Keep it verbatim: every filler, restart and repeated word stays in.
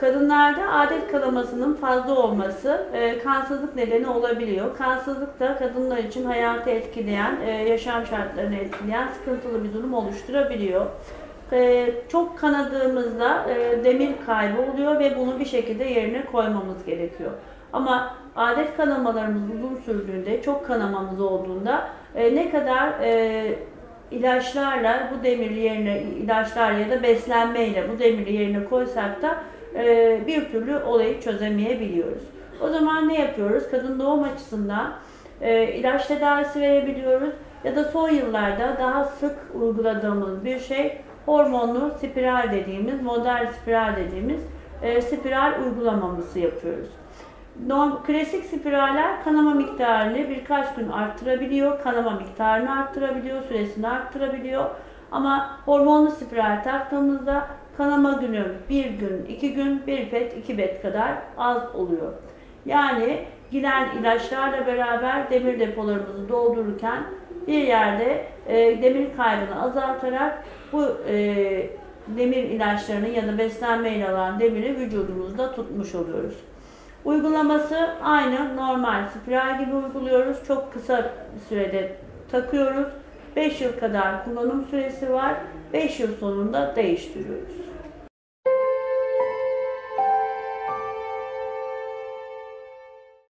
Kadınlarda adet kanamasının fazla olması e, kansızlık nedeni olabiliyor. Kansızlık da kadınlar için hayatı etkileyen, e, yaşam şartlarını etkileyen sıkıntılı bir durum oluşturabiliyor. E, çok kanadığımızda e, demir kaybı oluyor ve bunu bir şekilde yerine koymamız gerekiyor. Ama adet kanamalarımız uzun sürdüğünde, çok kanamamız olduğunda e, ne kadar e, ilaçlarla bu demiri yerine, ilaçlar ya da beslenmeyle bu demiri yerine koysak da e, bir türlü olayı çözemeyebiliyoruz. O zaman ne yapıyoruz? Kadın doğum açısından e, ilaç tedavisi verebiliyoruz ya da son yıllarda daha sık uyguladığımız bir şey hormonlu spiral dediğimiz, modern spiral dediğimiz e, spiral uygulamamızı yapıyoruz. Norm, klasik spiraller kanama miktarını birkaç gün arttırabiliyor, kanama miktarını arttırabiliyor, süresini arttırabiliyor. Ama hormonlu spiral taktığımızda kanama günü bir gün, iki gün, bir bet, iki bet kadar az oluyor. Yani giden ilaçlarla beraber demir depolarımızı doldururken bir yerde e, demir kaybını azaltarak bu e, demir ilaçlarını ya da beslenmeyle alan demiri vücudumuzda tutmuş oluyoruz. Uygulaması aynı normal spiral gibi uyguluyoruz. Çok kısa sürede takıyoruz. beş yıl kadar kullanım süresi var. beş yıl sonunda değiştiriyoruz.